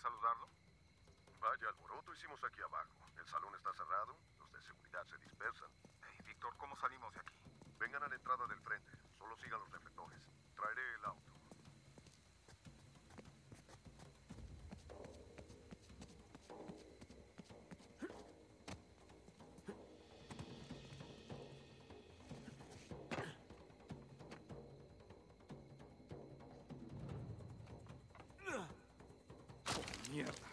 saludarlo? Vaya alboroto hicimos aquí abajo. El salón está cerrado, los de seguridad se dispersan. Hey, Víctor, ¿cómo salimos de aquí? Vengan a la entrada del frente, solo sigan los reflectores. Traeré el auto. Mierda.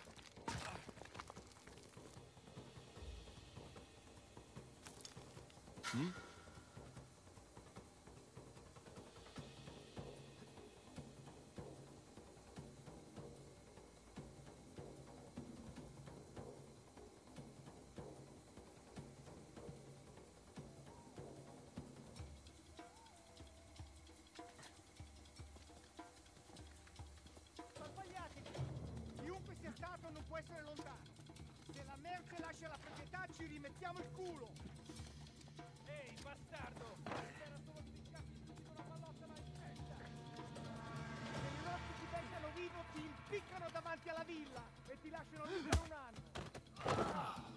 Sbagliatevi! Chiunque sia stato non può essere lontano. Se la merce lascia la proprietà ci rimettiamo il culo! Ehi, bastardo! Era solo spiccarti subito una pallotta mal in testa! Se i rossi ti beccano vivo ti impiccano davanti alla villa e ti lasciano lì per un anno!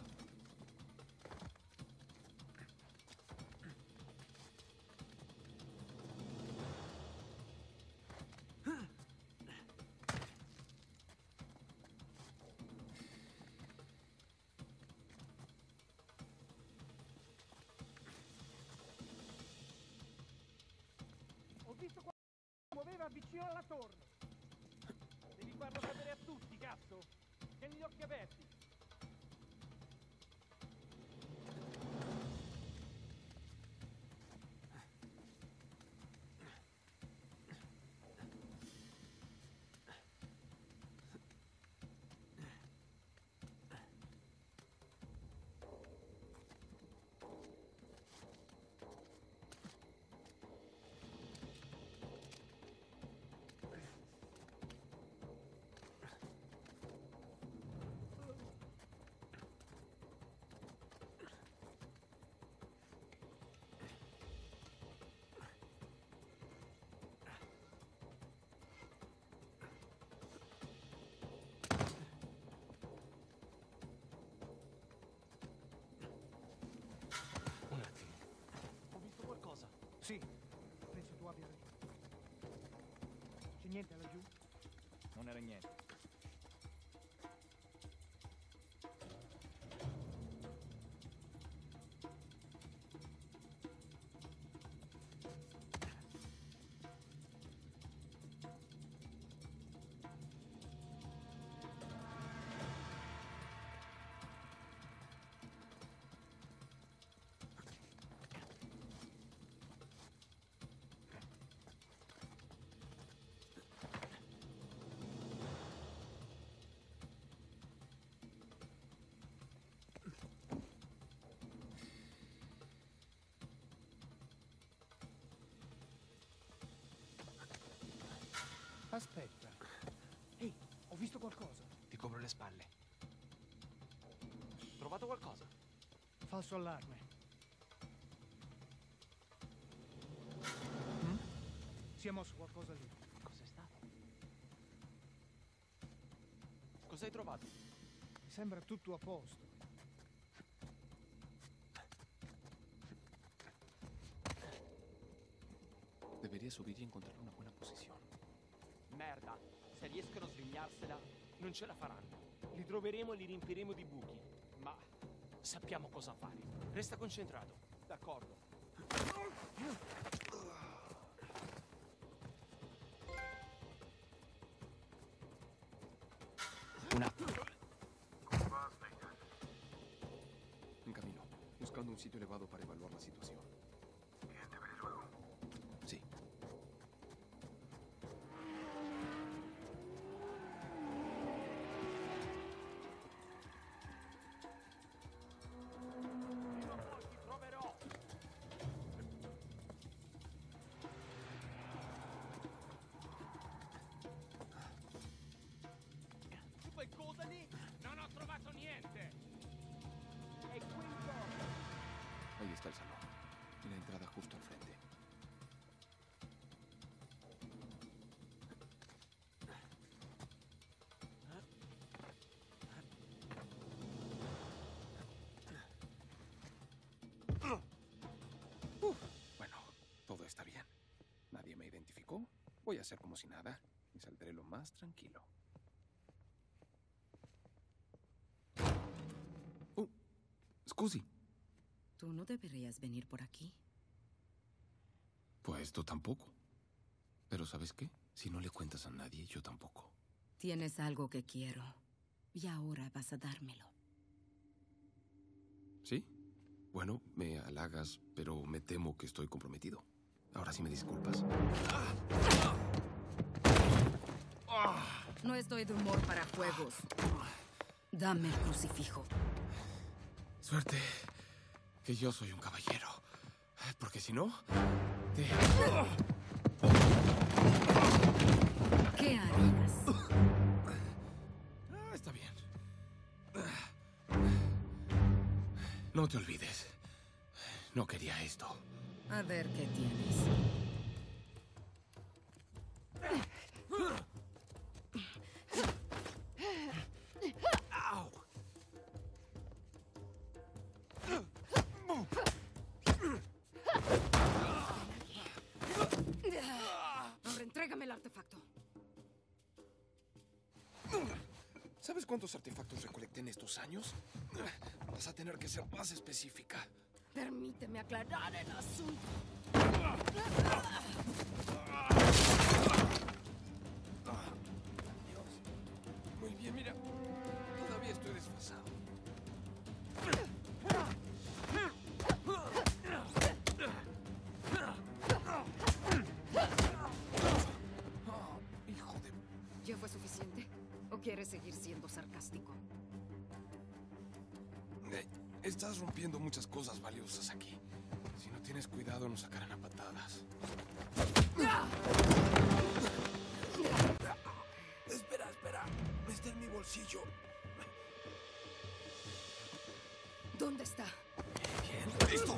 Ho visto qualcuno si muoveva vicino alla torre. Devi farlo sapere a tutti, cazzo. Tieni gli occhi aperti. Un attimo. Ho visto qualcosa. Sì, penso tu abbia ragione. C'è niente laggiù? Non era niente. Aspetta. Ehi, ho visto qualcosa. Ti copro le spalle. Trovato qualcosa? Falso allarme. Si è mosso qualcosa lì. Cos'è stato? Cos'hai trovato? Mi sembra tutto a posto. Deberías subir y encontrar una buena posición. Merda, se riescono a svegliarsela, non ce la faranno. Li troveremo e li riempiremo di buchi. Ma sappiamo cosa fare. Resta concentrato. D'accordo. Un attimo. ¿Cómo va, Snake? En camino. Buscando un sitio elevado para evaluar la situación. Bien, te veré luego. Sí. Prima o poi ti troverò. Tu fai cosa lì? Non ho trovato niente. È quinto! Ahí está el salón. Y la entrada justo al frente. Voy a hacer como si nada y saldré lo más tranquilo. Scusi. Tú no deberías venir por aquí. Pues tú tampoco. Pero ¿sabes qué? Si no le cuentas a nadie, yo tampoco. Tienes algo que quiero. Y ahora vas a dármelo. ¿Sí? Bueno, me halagas, pero me temo que estoy comprometido. Ahora sí me disculpas. No estoy de humor para juegos. Dame el crucifijo. Suerte que yo soy un caballero. Porque si no, te... ¿Qué harías? Está bien. No te olvides. No quería esto. A ver qué tienes. ¡Au! Ahora entrégame el artefacto. ¿Sabes cuántos artefactos recolecté en estos años? Vas a tener que ser más específica. Permíteme aclarar el asunto. Muy bien, mira. Todavía estoy desfasado. Hijo de... ¿Ya fue suficiente? ¿O quieres seguir siendo sarcástico? Estás rompiendo muchas cosas valiosas aquí. Si no tienes cuidado, nos sacarán a patadas. Espera, espera. Está en mi bolsillo. ¿Dónde está? Bien, listo.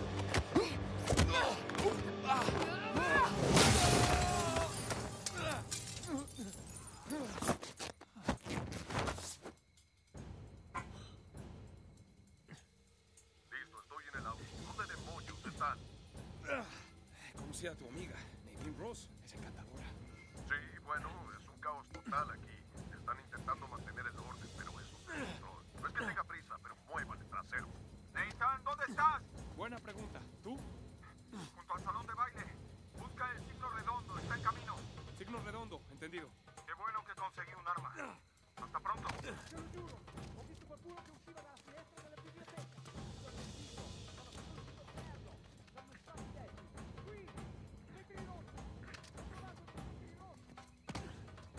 Listo, estoy en el auto. ¿Dónde demonios están? Conocí a tu amiga, Nadine Ross. Es encantadora. Sí, bueno, es un caos total aquí. Están intentando mantener el orden, pero es un descontrol. No es que tenga prisa, pero muevan el trasero. Nathan, ¿dónde estás? Buena pregunta. ¿Tú? Junto al salón de baile. Busca el signo redondo, está en camino. Signo redondo, entendido. Qué bueno che conseguì un'arma. Hasta pronto. Te lo giuro, ho visto qualcuno che usciva dalla finestra della biblioteca. Quel vestito, stava facendo il ferro. Siamo stati detti. Qui, vetri rossi. Ho trovato dei vetri rossi.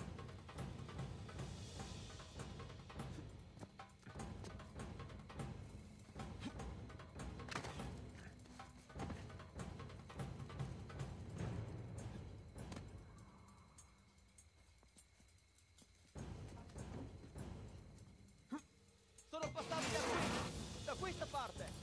Sono passati da questa parte.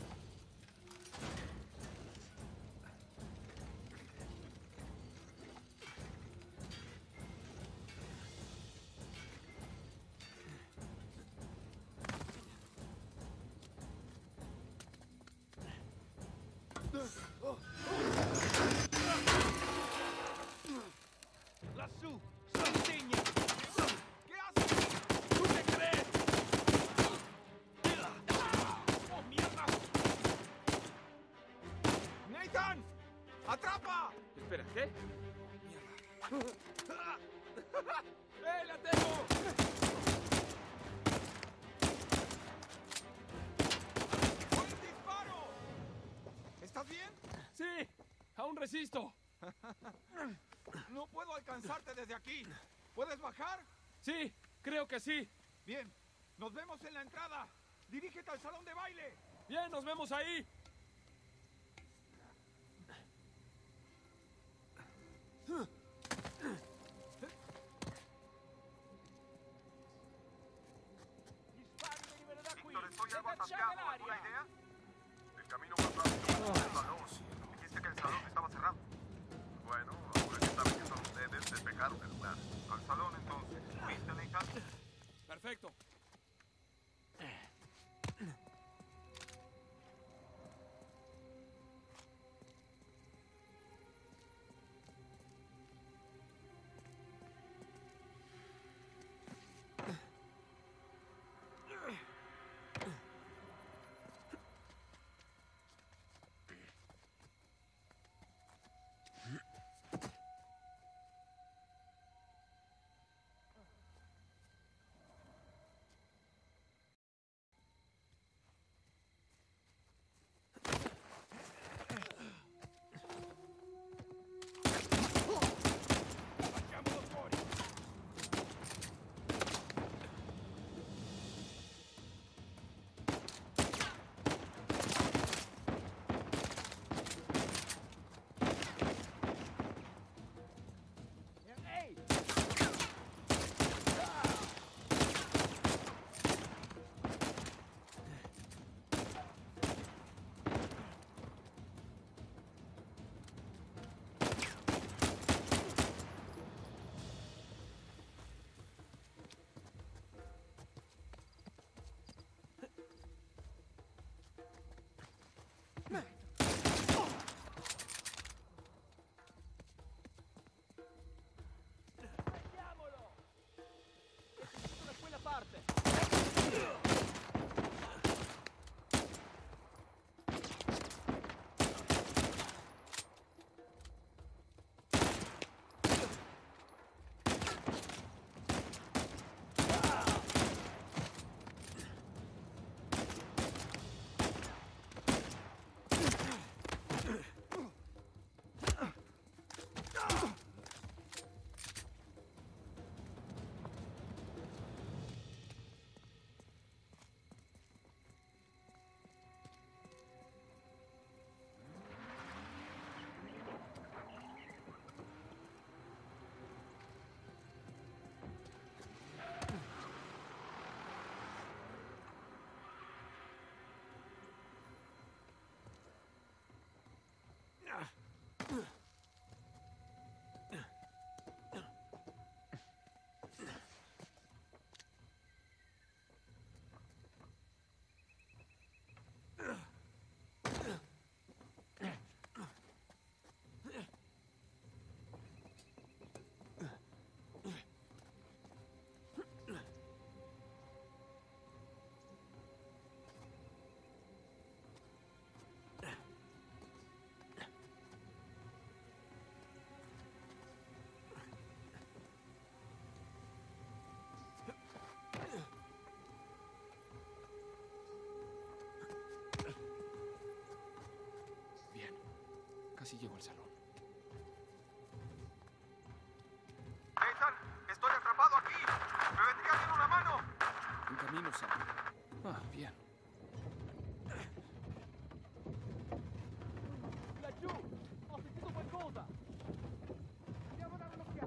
Lassù, sostegna. Che haces? ¿Tú qué crees? ¡Oh, mierda! ¡Nathan! ¡Atrapa! Espera, ¿qué? ¡La tengo! ¡Un disparo! ¿Estás bien? Sí, aún resisto. No puedo alcanzarte desde aquí. ¿Puedes bajar? Sí, creo que sí. Bien. Nos vemos en la entrada. Dirígete al salón de baile. Bien, nos vemos ahí. Dispari venivano da qui. Víctor, estoy algo Cacciare atascado. l'aria. ¿Alguna idea? El camino más rápido es el salón. Dijiste que el salón estaba cerrado. Bueno, ahora que saben que son ustedes, despejaron el lugar. Al salón entonces. ¿Viste, Nathan? Perfecto. si llego al salón. Ethan, estoy atrapado aquí. ¿Me vendría bien una mano? En camino, Sam. Ah, bien. Laggiù! Ho sentito qualcosa! Andiamo a dare un'occhiata!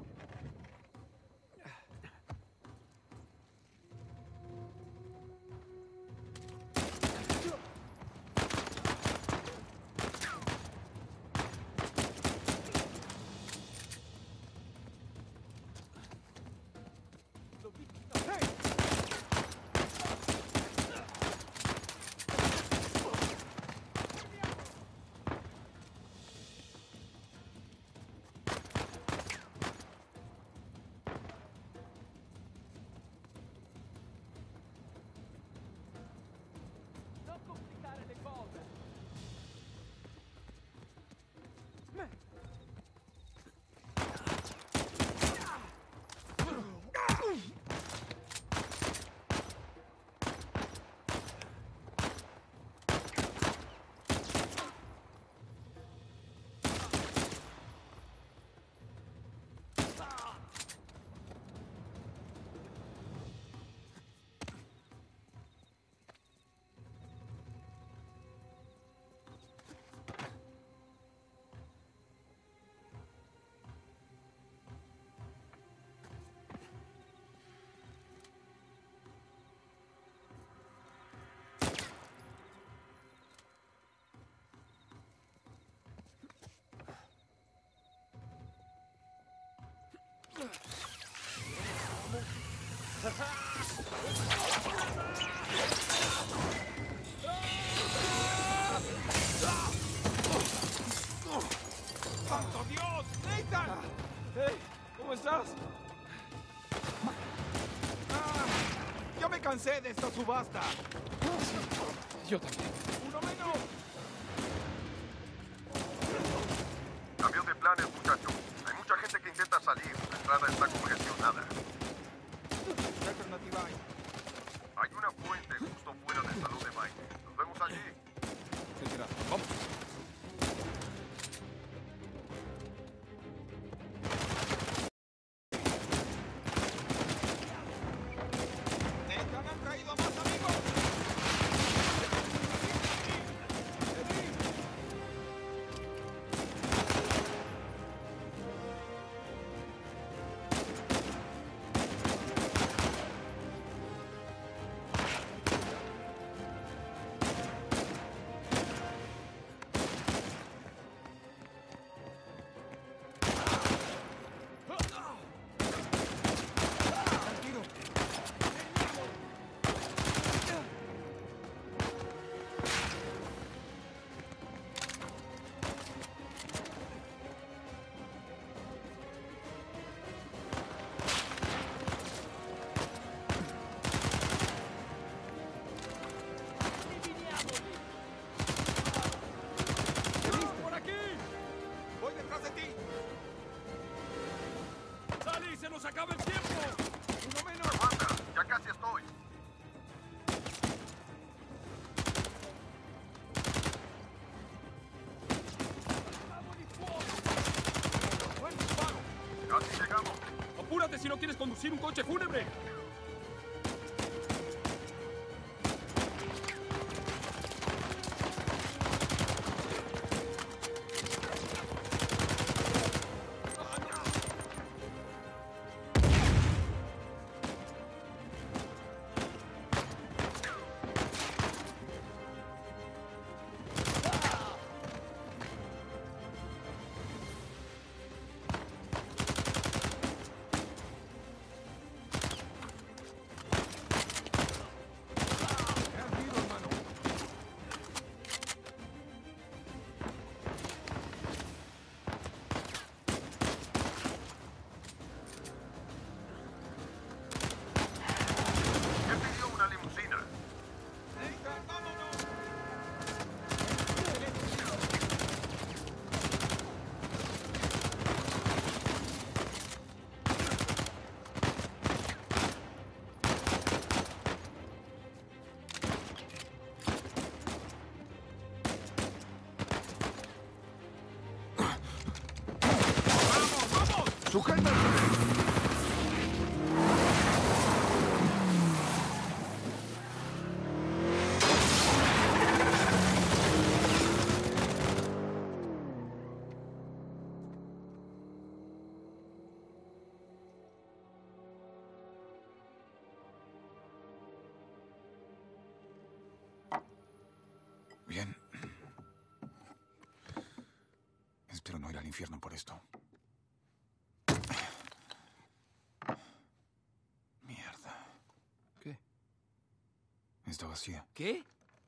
L'ho visto! Ehi! Non complicare le cose! ¡Santo Dios! ¡Nathan! Hey, ¿cómo estás? Ya me cansé de esta subasta. Yo también. ¡Uno menos! Cambio de planes, muchachos. Hay mucha gente que intenta salir. La entrada está congestionada. ¿Qué alternativa hay? Hay una fuente justo fuera del salón de baile. Nos vemos allí. Retirado. Vamos. ¿Nathan han traído a más amigos? ¡Por aquí! ¡Voy detrás de ti! ¡Salí, se nos acaba el tiempo! ¡Uno menos! Aguanta, ya casi estoy. ¡Buen disparo! Casi llegamos. ¡Apúrate si no quieres conducir un coche fúnebre! ¡Sujétate! Bien. Espero no ir al infierno por esto. Mierda. ¿Qué? Está vacía. ¿Qué?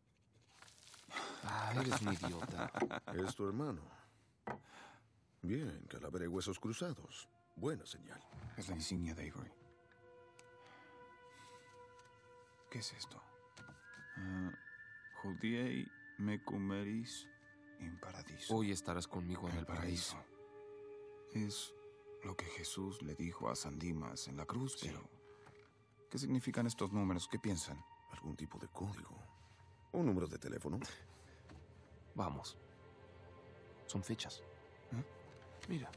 Ah, eres un idiota. Es tu hermano. Bien, calavera y huesos cruzados. Buena señal. Es la insignia de Avery. ¿Qué es esto? Judiei mecumeris in paradiso. Hoy estarás conmigo en el paraíso. Es lo que Jesús le dijo a San Dimas en la cruz, pero... ¿Qué significan estos números? ¿Qué piensan? ¿Algún tipo de código? ¿Un número de teléfono? Vamos. Son fechas. Mira.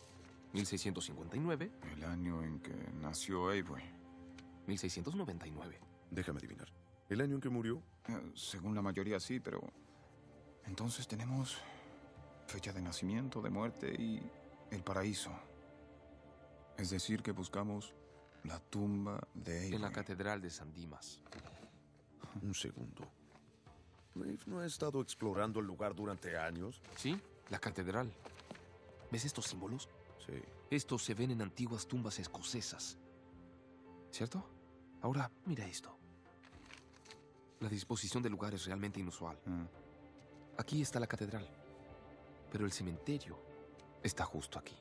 1659. El año en que nació Avery. 1699. Déjame adivinar. ¿El año en que murió? Según la mayoría sí, pero... Entonces tenemos fecha de nacimiento, de muerte y el paraíso. Es decir, que buscamos la tumba de Avery. En la catedral de San Dimas. Un segundo. ¿Rafe no ha estado explorando el lugar durante años? ¿Sí? La catedral. ¿Ves estos símbolos? Sí. Estos se ven en antiguas tumbas escocesas. ¿Cierto? Ahora, mira esto. La disposición del lugar es realmente inusual. Aquí está la catedral, pero el cementerio está justo aquí.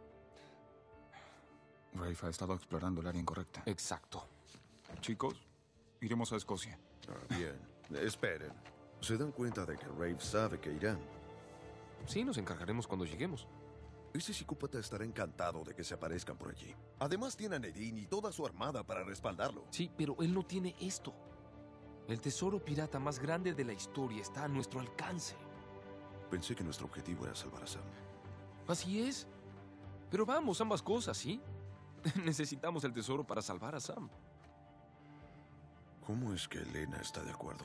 Rafe ha estado explorando el área incorrecta. Exacto. Chicos, iremos a Escocia. Bien. Esperen. ¿Se dan cuenta de que Rafe sabe que irán? Sí, nos encargaremos cuando lleguemos. Ese psicópata estará encantado de que se aparezcan por allí. Además tiene a Nedin y toda su armada para respaldarlo. Sí, pero él no tiene esto. El tesoro pirata más grande de la historia está a nuestro alcance. Pensé que nuestro objetivo era salvar a Sam. Así es. Pero vamos, ambas cosas, ¿sí? Necesitamos el tesoro para salvar a Sam. ¿Cómo es que Elena está de acuerdo?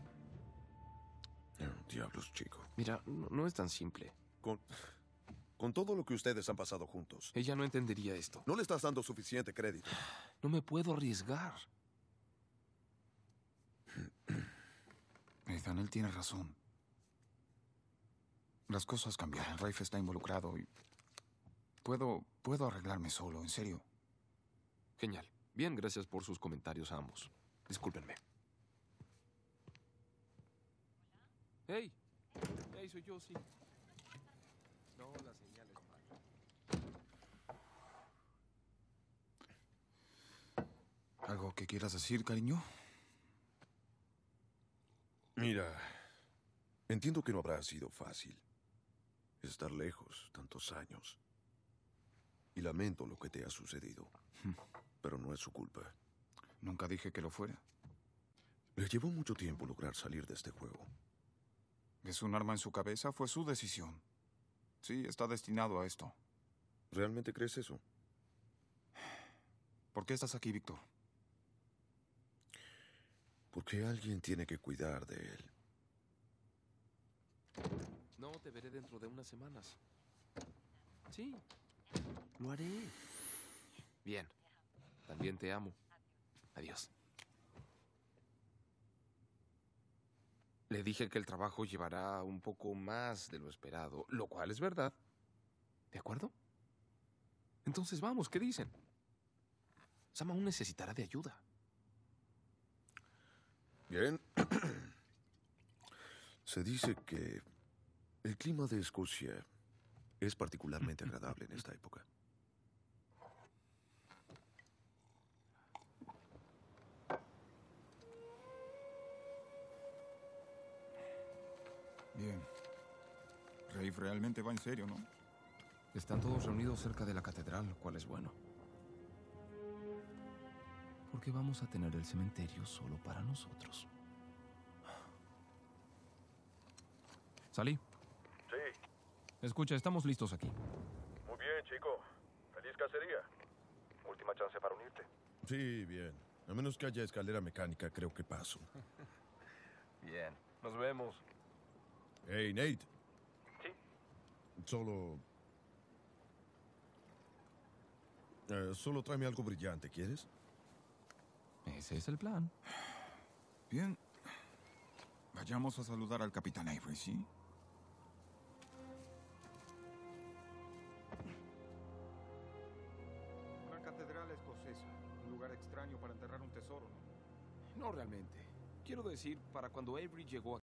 Diablos, chico. Mira, no es tan simple. Con todo lo que ustedes han pasado juntos, Ella no entendería esto. no le estás dando suficiente crédito. No me puedo arriesgar. Ethan, él tiene razón. Las cosas cambiaron. Rafe está involucrado y... Puedo arreglarme solo, en serio. Genial. Bien, gracias por sus comentarios a ambos. Discúlpenme. ¡Hey! ¡Hey, soy yo, sí! No, la señal es mala. ¿Algo que quieras decir, cariño? Mira, entiendo que no habrá sido fácil estar lejos tantos años. Y lamento lo que te ha sucedido. Pero no es su culpa. Nunca dije que lo fuera. Le llevó mucho tiempo lograr salir de este juego. ¿Ves un arma en su cabeza? Fue su decisión. Sí, está destinado a esto. ¿Realmente crees eso? ¿Por qué estás aquí, Víctor? Porque alguien tiene que cuidar de él. No, te veré dentro de unas semanas. Sí, lo haré. Bien. También te amo. Adiós. Le dije que el trabajo llevará un poco más de lo esperado, lo cual es verdad. ¿De acuerdo? Entonces vamos, ¿qué dicen? Sam aún necesitará de ayuda. Bien. Se dice que el clima de Escocia es particularmente agradable en esta época. Bien. Rafe realmente va en serio, ¿no? Están todos reunidos cerca de la catedral, lo cual es bueno. Porque vamos a tener el cementerio solo para nosotros. ¿Salí? Sí. Escucha, estamos listos aquí. Muy bien, chico. Feliz cacería. Última chance para unirte. Sí, bien. A menos que haya escalera mecánica, creo que paso. Bien, nos vemos. Hey, Nate. Sí. Solo tráeme algo brillante, ¿quieres? Ese es el plan. Bien. Vayamos a saludar al capitán Avery, ¿sí? Una catedral escocesa. Un lugar extraño para enterrar un tesoro, ¿no? No realmente. Quiero decir, para cuando Avery llegó